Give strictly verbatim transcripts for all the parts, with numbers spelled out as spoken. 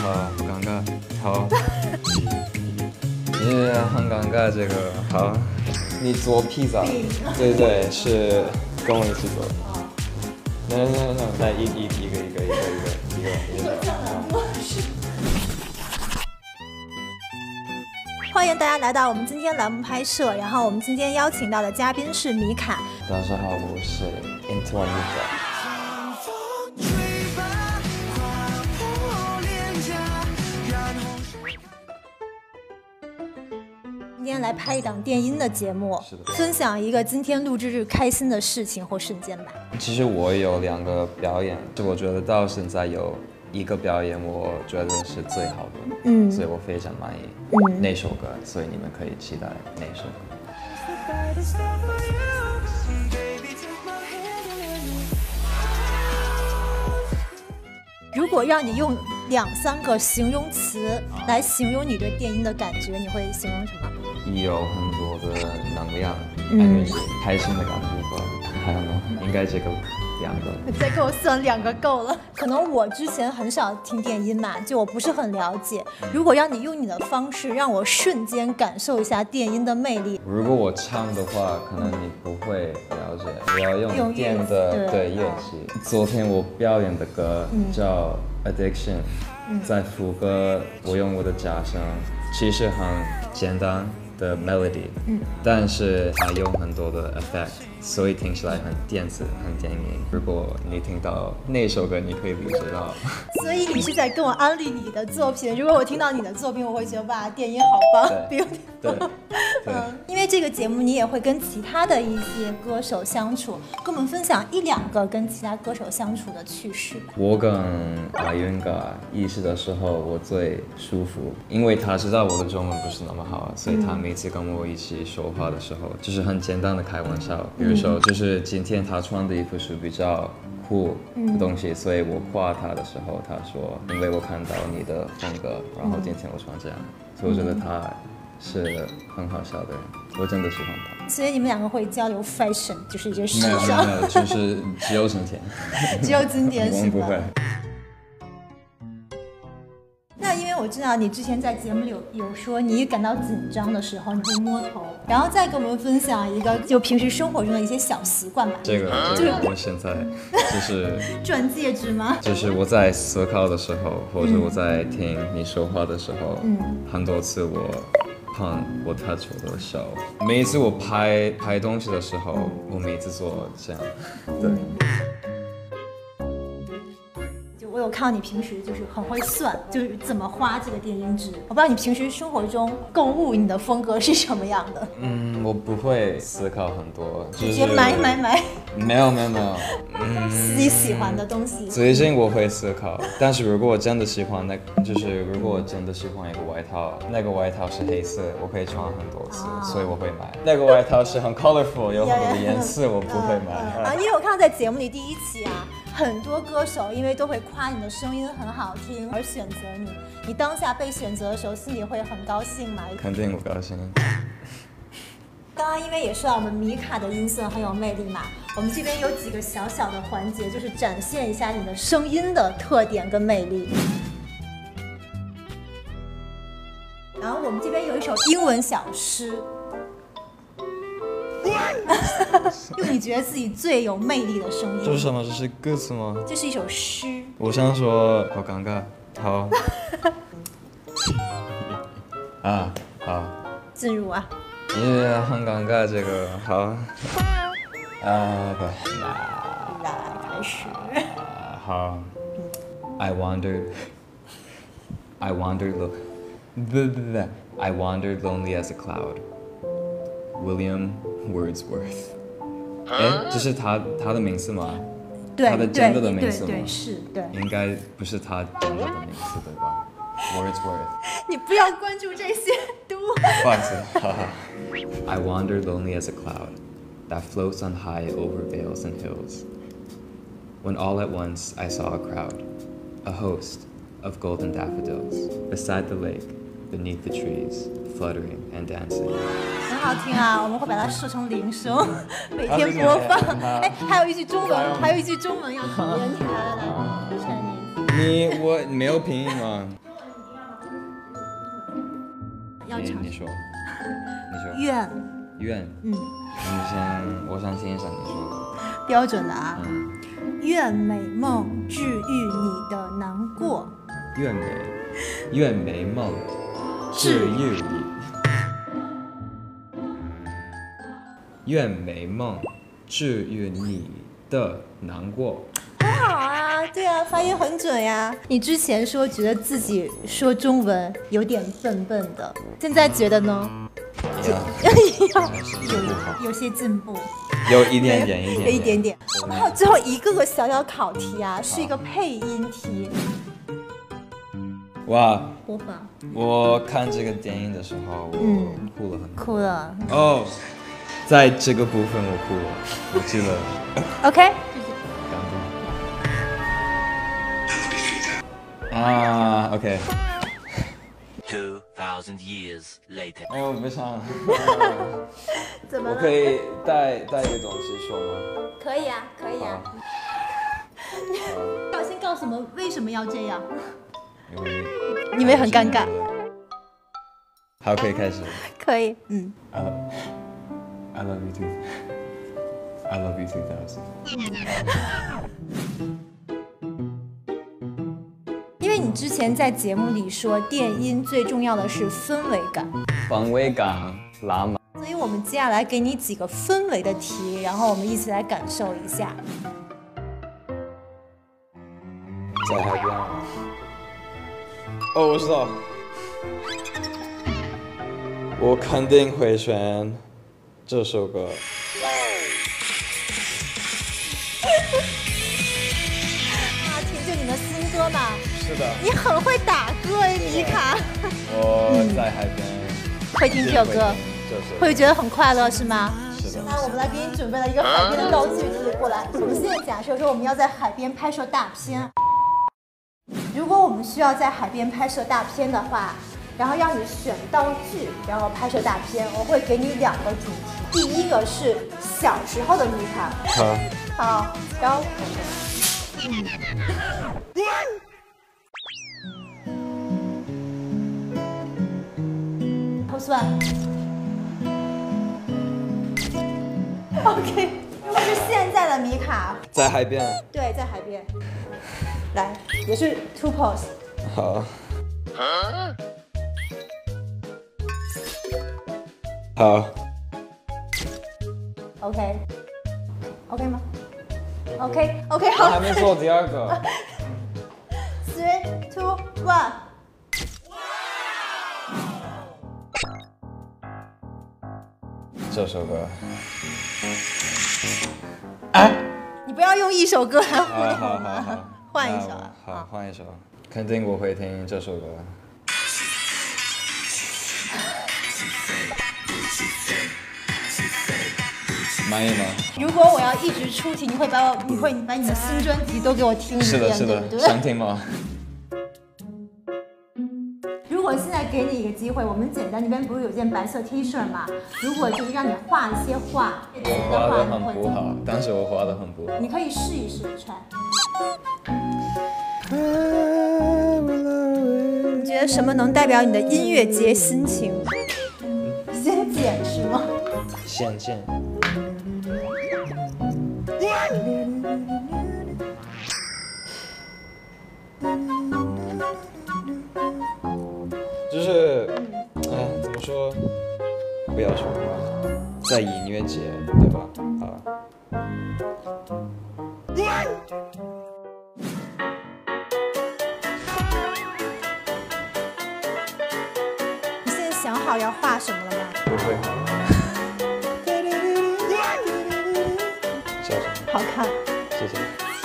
好尴尬，好，也很尴尬。这个好，你做披萨，对对，是跟我一起做。那那那那一一一个一个一个一个一个一个。 欢迎大家来到我们今天栏目拍摄，然后我们今天邀请到的嘉宾是米卡。 大家好，我是 Antoine。 今天来拍一档电音的节目， 是的， 分享一个今天录制日开心的事情或瞬间吧。 其实我有两个表演，就我觉得到现在有一个表演，我觉得是最好的，嗯，所以我非常满意，嗯，那首歌，所以你们可以期待那首歌。 如果让你用两三个形容词来形容你对电音的感觉，你会形容什么？ 有很多的能量，嗯，开心的感觉吧。还有呢，应该这个两个。 你再给我算两个够了。可能我之前很少听电音嘛，就我不是很了解。如果让你用你的方式让我瞬间感受一下电音的魅力， 如果我唱的话，可能你不会了解。我要用电的对乐器。昨天我表演的歌叫《Addiction》，嗯，在副歌我用我的假声，其实很简单的 melody，嗯，但是它有很多的 effect， 所以听起来很电子、很电音。如果你听到那首歌，你可以理解到。 所以你是在跟我安利你的作品。如果我听到你的作品，我会觉得哇，电音好棒， 对对对。 嗯，因为这个节目你也会跟其他的一些歌手相处，跟我们分享一两个跟其他歌手相处的趣事吧。 我跟阿云嘎一起的时候，我最舒服，因为他知道我的中文不是那么好，所以他每次跟我一起说话的时候，就是很简单的开玩笑，比如说就是今天他穿的衣服是比较酷的东西，所以我夸他的时候，他说因为我看到你的风格，然后今天我穿这样，所以我觉得他是很好笑的人，我真的喜欢他。 所以你们两个会交流 fashion， 就是一些时尚。没有没有，就是只有今天， 只有今天是吗？ 我们不会。 那因为我知道你之前在节目里有有说，你感到紧张的时候你会摸头，然后再跟我们分享一个就平时生活中的一些小习惯吧。 这个这个我现在就是转戒指吗？ 就是我在思考的时候，或者我在听你说话的时候，嗯，很多次我碰我 touch 我的手，每一次我拍拍东西的时候，嗯，我每次做这样，对。嗯， 我有看到你平时就是很会算，就是怎么花这个电音值。我不知道你平时生活中购物你的风格是什么样的？ 嗯，我不会思考很多， 直接买买买。 没有没有没有， 嗯，自己喜欢的东西。 最近我会思考，但是如果我真的喜欢那，就是如果我真的喜欢一个外套，那个外套是黑色，我可以穿很多次，哦，所以我会买。那个外套是很 colorful， 有很多的颜色，我不会买。 啊，因为我看到在节目里第一期啊。很多歌手因为都会夸你的声音很好听而选择你，你当下被选择的时候心里会很高兴吗？ 肯定不高兴。 刚刚因为也说到我们米卡的音色很有魅力嘛，我们这边有几个小小的环节，就是展现一下你的声音的特点跟魅力。然后我们这边有一首英文小诗。用你觉得自己最有魅力的声音。 这是什么？这是歌词吗？ 这是一首诗。 我想说，好尴尬，好。啊，好。 进入啊。 也很尴尬，这个好。啊，不， 来开始。 好。I wandered, I wandered, blah blah blah. I wandered lonely as a cloud. William Wordsworth， 哎，这是他他的名字吗？ 对， 他的真的的名字吗？ 对，是，对。 应该不是他真的的名字对吧 ？Wordsworth。 你不要关注这些，读。 不好意思，哈哈。I wandered lonely as a cloud that floats on high over vales and hills. When all at once I saw a crowd, a host of golden daffodils beside the lake, beneath the trees, fluttering and dancing. 很好听啊，我们会把它设成铃声，每天播放。哎，还有一句中文，还有一句中文要考验你，来来来，Chinese。 你我没有拼音吗？ 要尝试。 你你说，你说。 愿。 愿。 嗯。 你先，我想听一下你说的。 标准的啊。 嗯。 愿美梦治愈你的难过。 愿美，愿美梦治愈你。愿美梦治愈你的难过。 很好啊，对啊，发音很准呀。你之前说觉得自己说中文有点笨笨的，现在觉得呢？ 有有有些进步， 有一点点，一点有一点点。还有最后一个个小小考题啊，是一个配音题。 哇！ 播放。 我看这个电影的时候，我哭了很多。 哭了。 哦，在这个部分我哭了，我记得。 OK。 感动。啊 ，OK。 Two thousand years later。 哎，我不想。 怎么了？ 我可以带带一个东西说吗？ 可以啊，可以啊。要先告诉我们为什么要这样？ 因为你们很尴尬。 好，可以开始。 可以，嗯。 I love, I love you too. I love you two thousand. 因为你之前在节目里说，电音最重要的是氛围感。 氛围感，拉满。 所以我们接下来给你几个氛围的题，然后我们一起来感受一下。 在海边。哦，我知道。我肯定会选这首歌。 马婷，就你的新歌嘛？ 是的。 你很会打歌哎，米卡。 我在海边。 会听这首歌，会觉得很快乐是吗？ 是的。 那我们来给你准备了一个海边的道具题过来。我们现在假设说我们要在海边拍摄大片。如果我们需要在海边拍摄大片的话，然后让你选道具，然后拍摄大片，我会给你两个主题。第一个是小时候的米卡， 好， 好，然后，好算 ，OK。如果是现在的米卡， 在海边。 对，在海边。来，也是 two pose。 好。好。 OK。OK 吗 ？OK OK 好。 我还没做第二个。 Three, two, one。 这首歌。 啊！你不要用一首歌来糊弄好我们，换一首啊。 好，换一首。肯定我会听这首歌。满意吗？ 如果我要一直出题，你会把我，你会把你的新专辑都给我听一遍， 是的，是的， 对不对？ 想听吗？ 如果现在给你一个机会，我们简单那边不是有件白色 T 恤吗？如果就是让你画一些画， 我画的很不好，但是我画的很不好。 你可以试一试穿。你觉得什么能代表你的音乐节心情？先剪是吗？ 先剪。就是，哎，怎么说？不要说话，在音乐节，对吧？啊。 你现在想好要画什么了吗？ 不会。笑什么？ 好看。 谢谢。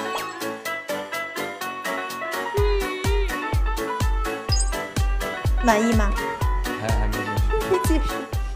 满意吗？ 还还没结束。 没结束。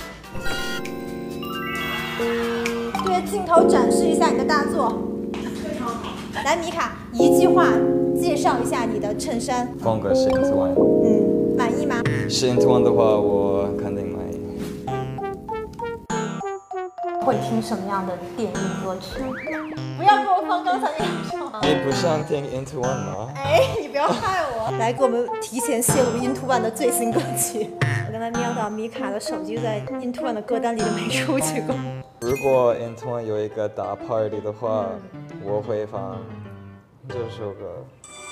对着镜头展示一下你的大作。来，米卡，一句话介绍一下你的衬衫。 风格是 into one。 嗯，满意吗？ 是 into one 的话，我肯定满意。 会听什么样的电音歌曲？不要给我放刚才那首。 你你不想听 Into One 吗？ 哎，你不要害我！来给我们提前泄露 Into One 的最新歌曲。我刚才瞄到米卡的手机在 Into One 的歌单里都没出去过。 如果 Into One 有一个大 party 的话，我会放这首歌。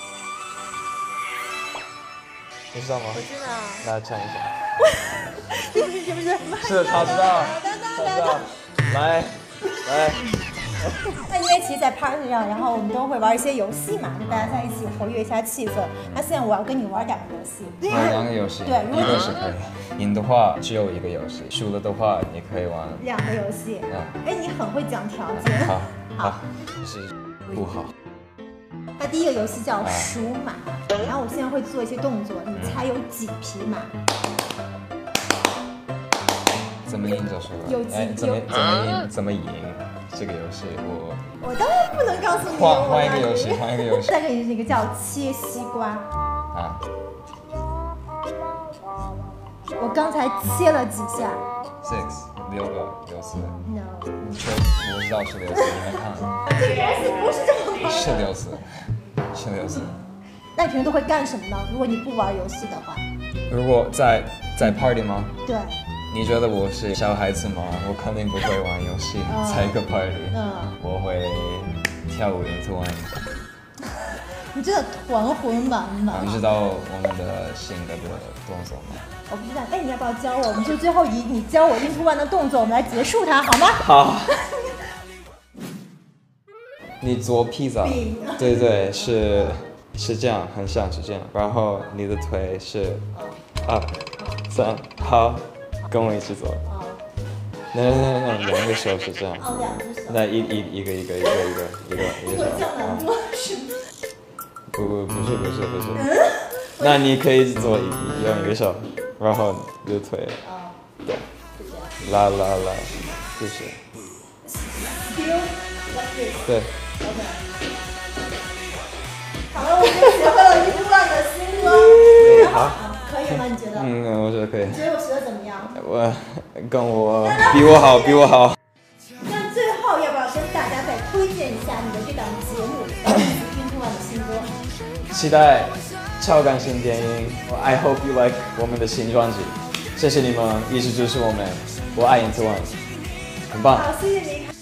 你知道吗？ 我知道。 那唱一下。 是不是？是不是？ 是，他知道，他知道。来，来。 那因为其实，在 party 上，然后我们都会玩一些游戏嘛，就大家在一起活跃一下气氛。那现在我要跟你玩两个游戏。 玩两个游戏， 对， 一个是可以。赢的话只有一个游戏，输了的话你可以玩两个游戏。 嗯。 哎，你很会讲条件。 好，好，是不好。 那第一个游戏叫数马，然后我现在会做一些动作，你猜有几匹马？ 怎么赢就说有了。哎，怎么怎么赢？怎么赢？这个游戏我我当然不能告诉你。 换换一个游戏，换一个游戏。 再给你一个叫切西瓜。 啊。 我刚才切了几下。 Six 六个六次。 No。 确，我知道是六次，你们看。 这个游戏不是这么玩。 是六次，是六次。 那你平时都会干什么呢？如果你不玩游戏的话。 如果在在 party 吗？ 对。 你觉得我是小孩子吗？我肯定不会玩游戏，在一个 party， 嗯， 我会跳舞 Into One。 你真的团魂满满。 你知道我们的性格的动作吗？ 我不知道，哎，你要不要教我？我们就最后以你教我 Into One 的动作，我们来结束它，好吗？ 好。你做披萨，对对，是是这样，很像是这样，然后你的腿是 up， 三，好。跟我一起做。那那那那两个手是这样。 哦，两只手。 那一一一个一个一个一个一个一个手。 降难度是吗？ 不不不是不是不是。那你可以做一用一个手，然后你的腿。对。拉拉拉，就是。对。 OK。好了，我们学会了Into One的新歌。 好。 可以吗？你觉得？ 嗯，我觉得可以。 你觉得我学的怎么样？ 我跟我比我好，比我好。 那最后要不要跟大家再推荐一下你的这档节目Into One的新歌？ 期待超感性电影。I hope you like 我们的新专辑。谢谢你们一直支持我们，我爱Into One，很棒。 好，谢谢你。